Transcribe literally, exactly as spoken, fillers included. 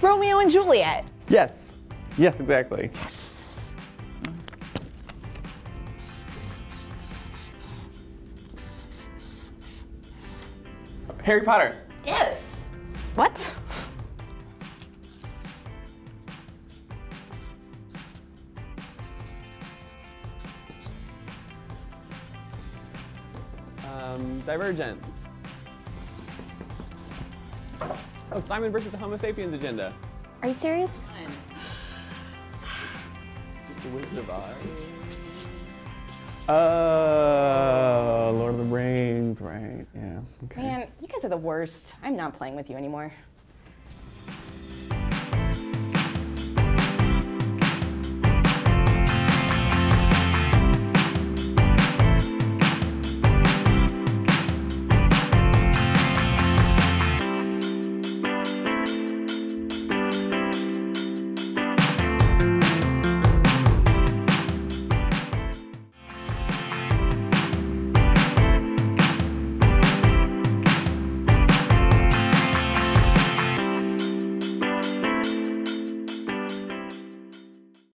Romeo and Juliet. Yes. Yes, exactly. Harry Potter. Yes. What? Um, Divergent. Oh, Simon versus the Homo sapiens agenda. Are you serious? The Wizard of Oz. Uh, Lord of the Rings, right? Yeah. Okay. Man, you guys are the worst. I'm not playing with you anymore.